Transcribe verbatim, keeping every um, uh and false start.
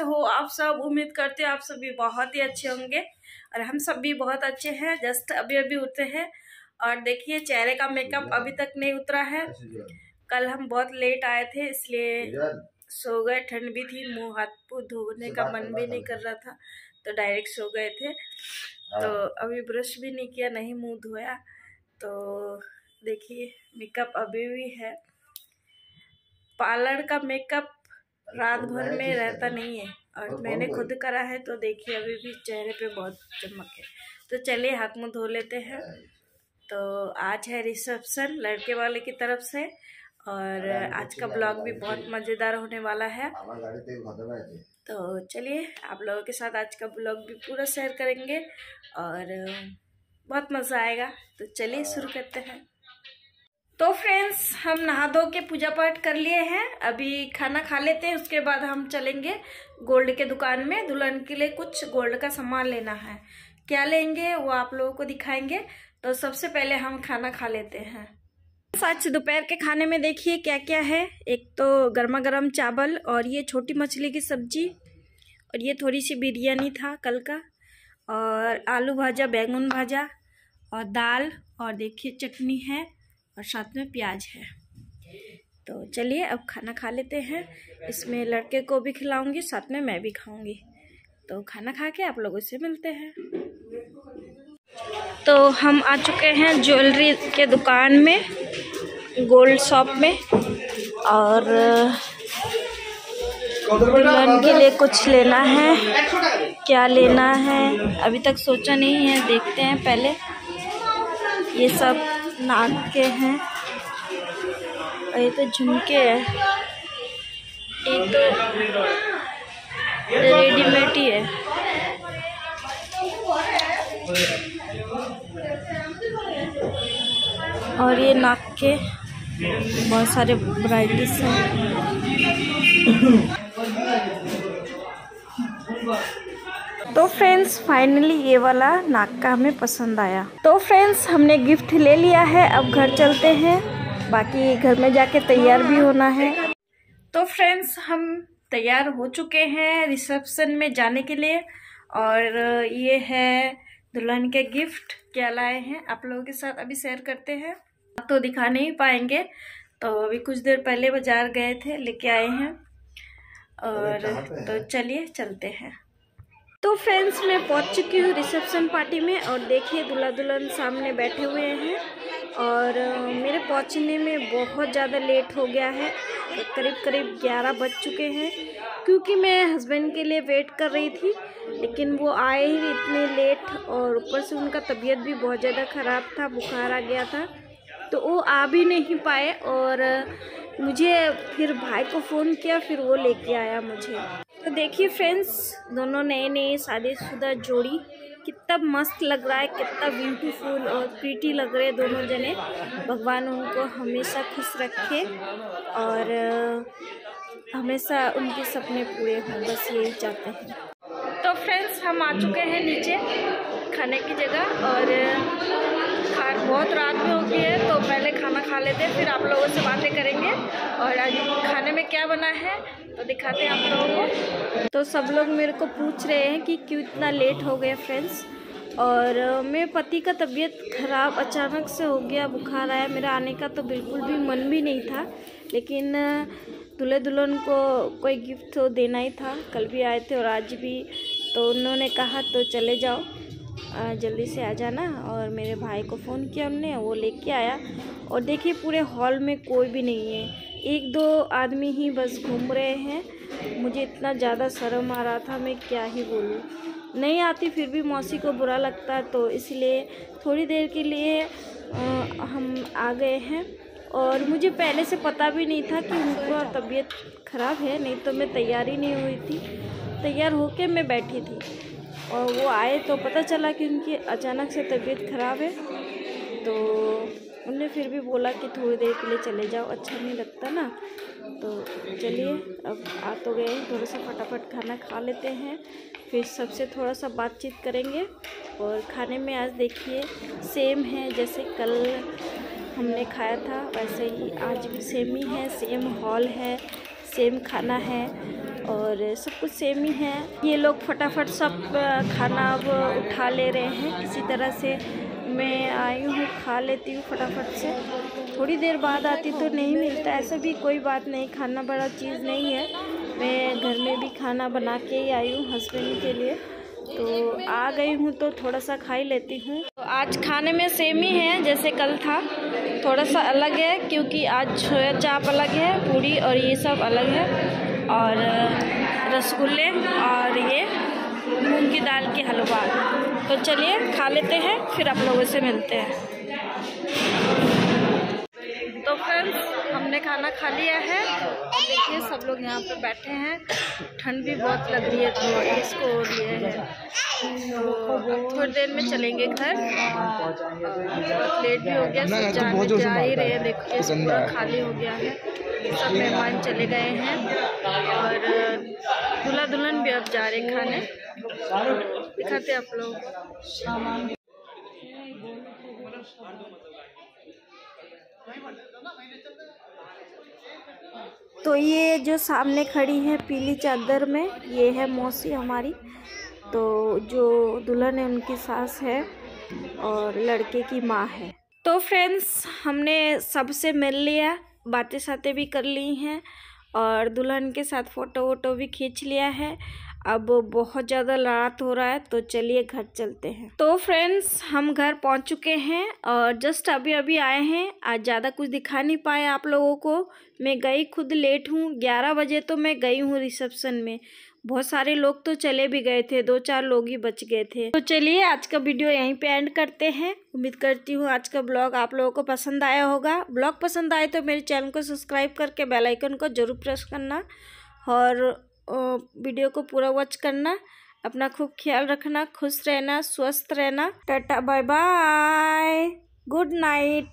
हो आप सब? उम्मीद करते हैं आप सब भी बहुत ही अच्छे होंगे और हम सब भी बहुत अच्छे हैं। जस्ट अभी अभी उठे हैं और देखिए चेहरे का मेकअप अभी तक नहीं उतरा है। कल हम बहुत लेट आए थे इसलिए सो गए, ठंड भी थी, मुंह हाथ धोने का मन भी नहीं कर रहा था तो डायरेक्ट सो गए थे। तो अभी ब्रश भी नहीं किया, नहीं मुंह धोया। तो देखिए मेकअप अभी भी है। पार्लर का मेकअप रात भर में रहता नहीं है और मैंने खुद करा है तो देखिए अभी भी चेहरे पे बहुत चमक है। तो चलिए हाथ मुंह धो लेते हैं। तो आज है रिसेप्शन लड़के वाले की तरफ से और आज का ब्लॉग भी बहुत मज़ेदार होने वाला है। तो चलिए आप लोगों के साथ आज का ब्लॉग भी पूरा शेयर करेंगे और बहुत मज़ा आएगा। तो चलिए शुरू करते हैं। तो फ्रेंड्स हम नहा धो के पूजा पाठ कर लिए हैं, अभी खाना खा लेते हैं, उसके बाद हम चलेंगे गोल्ड के दुकान में। दुल्हन के लिए कुछ गोल्ड का सामान लेना है, क्या लेंगे वो आप लोगों को दिखाएंगे। तो सबसे पहले हम खाना खा लेते हैं। आज दोपहर के खाने में देखिए क्या क्या है। एक तो गर्मा गर्म चावल और ये छोटी मछली की सब्जी और ये थोड़ी सी बिरयानी था कल का और आलू भाजा, बैंगन भाजा और दाल और देखिए चटनी है और साथ में प्याज है। तो चलिए अब खाना खा लेते हैं। इसमें लड़के को भी खिलाऊंगी, साथ में मैं भी खाऊंगी। तो खाना खा के आप लोगों से मिलते हैं। तो हम आ चुके हैं ज्वेलरी के दुकान में, गोल्ड शॉप में, और दुल्हन के लिए कुछ लेना है। क्या लेना है अभी तक सोचा नहीं है, देखते हैं पहले। ये सब नाक के हैं और ये तो झुमके है, ये तो रेडीमेड ही है। और ये नाक के बहुत सारे वैराइटीज हैं। तो फ्रेंड्स फाइनली ये वाला नाक का हमें पसंद आया। तो फ्रेंड्स हमने गिफ्ट ले लिया है, अब घर चलते हैं, बाकी घर में जाके तैयार भी होना है। तो फ्रेंड्स हम तैयार हो चुके हैं रिसेप्शन में जाने के लिए और ये है दुल्हन के गिफ्ट। क्या लाए हैं आप लोगों के साथ अभी शेयर करते हैं। तो दिखा नहीं पाएंगे, तो अभी कुछ देर पहले बाजार गए थे, लेके आए हैं। और तो चलिए चलते हैं। तो फ्रेंड्स मैं पहुंच चुकी हूँ रिसेप्शन पार्टी में और देखिए दूल्हा दुल्हन सामने बैठे हुए हैं और मेरे पहुंचने में बहुत ज़्यादा लेट हो गया है। करीब करीब ग्यारह बज चुके हैं क्योंकि मैं हस्बैंड के लिए वेट कर रही थी, लेकिन वो आए ही इतने लेट और ऊपर से उनका तबीयत भी बहुत ज़्यादा ख़राब था, बुखार आ गया था, तो वो आ भी नहीं पाए। और मुझे फिर भाई को फ़ोन किया, फिर वो लेके आया मुझे। तो देखिए फ्रेंड्स दोनों नए नए शादीशुदा जोड़ी, कितना मस्त लग रहा है, कितना ब्यूटीफुल और प्रीटी लग रहे हैं दोनों जने। भगवान उनको हमेशा खुश रखे और हमेशा उनके सपने पूरे हों, बस यही चाहते हैं। तो फ्रेंड्स हम आ चुके हैं नीचे खाने की जगह और खा बहुत रात में हो गई है, तो पहले खाना खा लेते हैं, फिर आप लोगों से बातें करेंगे। और आज खाने में क्या बना है तो दिखाते हैं आप लोगों को। तो सब लोग मेरे को पूछ रहे हैं कि क्यों इतना लेट हो गया फ्रेंड्स। और मेरे पति का तबीयत ख़राब अचानक से हो गया, बुखार आया। मेरा आने का तो बिल्कुल भी मन भी नहीं था, लेकिन दूल्हे दुल्हन को कोई गिफ्ट तो देना ही था। कल भी आए थे और आज भी, तो उन्होंने कहा तो चले जाओ, जल्दी से आ जाना। और मेरे भाई को फ़ोन किया उनने, वो लेके आया। और देखिए पूरे हॉल में कोई भी नहीं है, एक दो आदमी ही बस घूम रहे हैं। मुझे इतना ज़्यादा शर्म आ रहा था, मैं क्या ही बोलूँ। नहीं आती फिर भी मौसी को बुरा लगता, तो इसलिए थोड़ी देर के लिए आ, हम आ गए हैं। और मुझे पहले से पता भी नहीं था कि उनका तबीयत ख़राब है, नहीं तो मैं तैयारी नहीं हुई थी। तैयार होके मैं बैठी थी और वो आए तो पता चला कि उनकी अचानक से तबीयत ख़राब है। तो उन्होंने फिर भी बोला कि थोड़ी देर के लिए चले जाओ, अच्छा नहीं लगता ना। तो चलिए अब आ तो गए, थोड़ा सा फटाफट खाना खा लेते हैं, फिर सबसे थोड़ा सा बातचीत करेंगे। और खाने में आज देखिए सेम है, जैसे कल हमने खाया था वैसे ही आज भी सेम ही है, सेम हॉल है, सेम खाना है। और सब कुछ सेम ही है। ये लोग फटाफट सब खाना अब उठा ले रहे हैं किसी तरह से। मैं आई हूँ, खा लेती हूँ फटाफट से, थोड़ी देर बाद आती तो नहीं मिलता। ऐसा भी कोई बात नहीं, खाना बड़ा चीज़ नहीं है। मैं घर में भी खाना बना के ही आई हूँ हस्बैंड के लिए, तो आ गई हूँ तो थोड़ा सा खा ही लेती हूँ। तो आज खाने में सेम ही है जैसे कल था, थोड़ा सा अलग है क्योंकि आज सोया चाप अलग है, पूड़ी और ये सब अलग है, और रसगुल्ले और ये मूंग की दाल की हलवा। तो चलिए खा लेते हैं, फिर आप लोगों से मिलते हैं। तो फ्रेंड्स, हमने खाना खा लिया है और देखिए सब लोग यहाँ पे बैठे हैं। ठंड भी बहुत लग रही है तो इसको लिए है, तो थोड़ी देर में चलेंगे घर। बहुत लेट भी हो गया, सब जाने जा ही रहे हैं। देखिए पूरा खाली हो गया है, सब मेहमान चले गए हैं और दूल्हा दुल्हन भी अब जा रहे खाने। दिखाते आप लोग। तो ये जो सामने खड़ी है पीली चादर में, ये है मौसी हमारी। तो जो दुल्हन है उनकी सास है और लड़के की माँ है। तो फ्रेंड्स, हमने सबसे मिल लिया, बातें सातें भी कर ली हैं और दुल्हन के साथ फ़ोटो वोटो भी खींच लिया है। अब बहुत ज़्यादा रात हो रहा है तो चलिए घर चलते हैं। तो फ्रेंड्स, हम घर पहुंच चुके हैं और जस्ट अभी अभी आए हैं। आज ज़्यादा कुछ दिखा नहीं पाए आप लोगों को। मैं गई खुद लेट हूँ, ग्यारह बजे तो मैं गई हूँ रिसेप्शन में। बहुत सारे लोग तो चले भी गए थे, दो चार लोग ही बच गए थे। तो चलिए आज का वीडियो यहीं पे एंड करते हैं। उम्मीद करती हूँ आज का ब्लॉग आप लोगों को पसंद आया होगा। ब्लॉग पसंद आए तो मेरे चैनल को सब्सक्राइब करके बेल आइकन को जरूर प्रेस करना और वीडियो को पूरा वॉच करना। अपना खूब ख्याल रखना, खुश रहना, स्वस्थ रहना। Tata bye bye, good night.